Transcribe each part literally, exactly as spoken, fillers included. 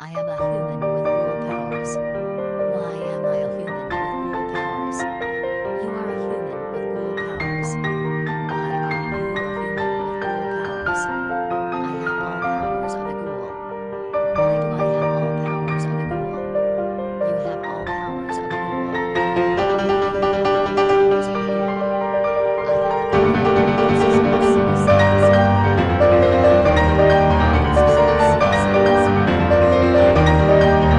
I am a human with ghoul powers. Why am I a human with ghoul powers? You are a human with ghoul powers. Why are you a human with ghoul powers? I have all powers of a ghoul. Why do I have all powers of a ghoul? You have all powers of a ghoul. Why do you have all powers of a ghoul? I have a ghoul that produces no suicides. Why do you have a ghoul that produces no suicides?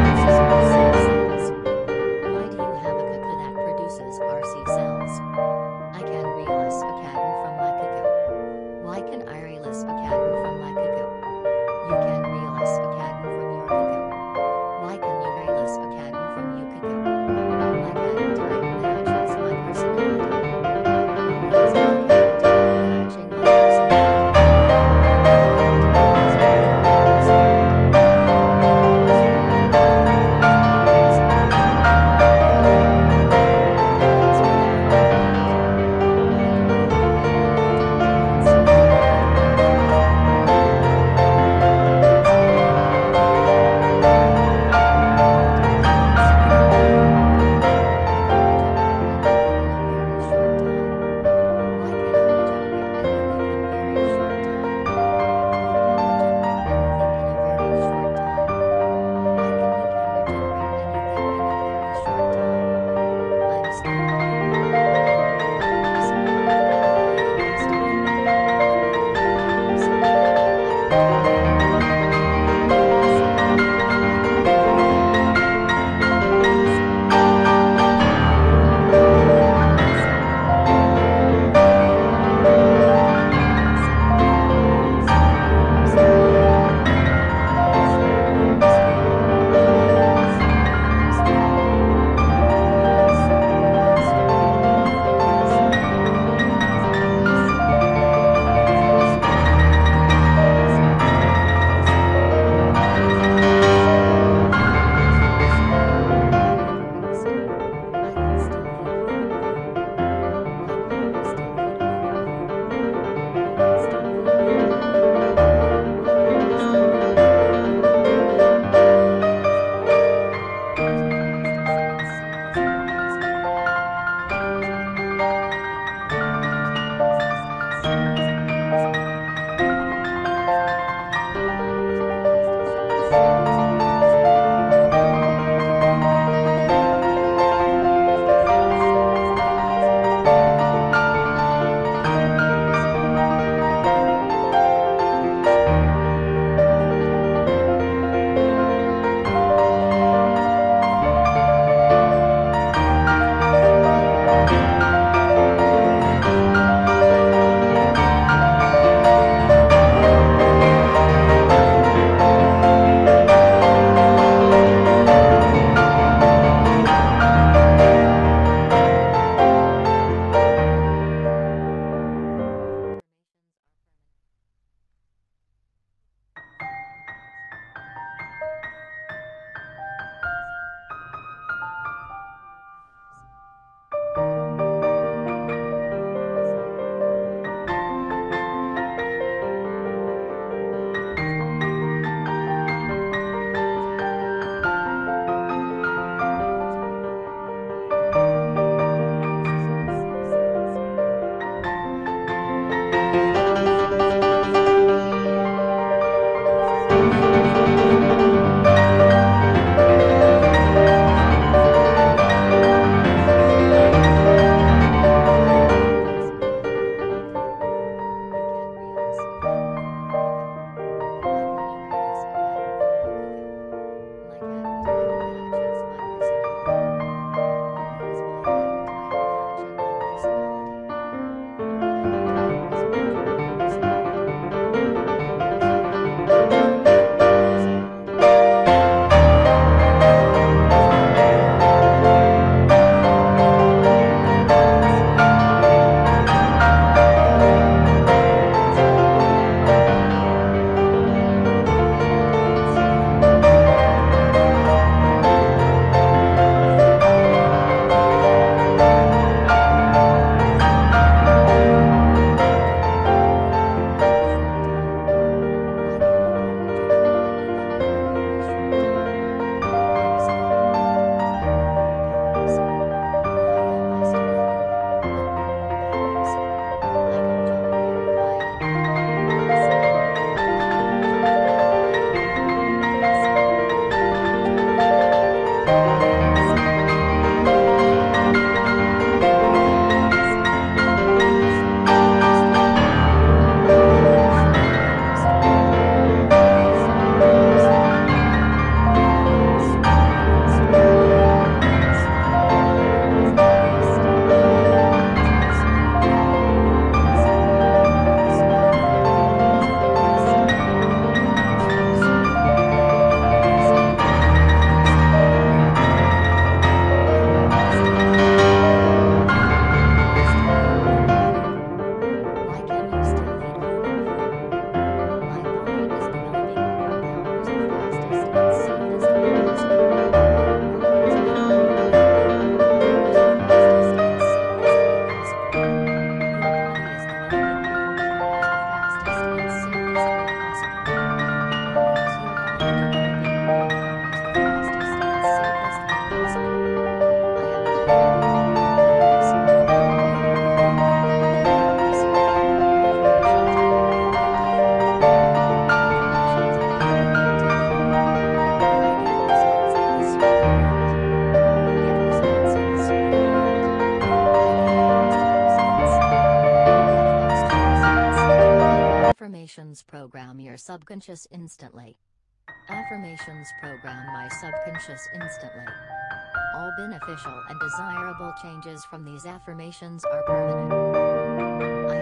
subconscious instantly. Affirmations program my subconscious instantly. All beneficial and desirable changes from these affirmations are permanent. I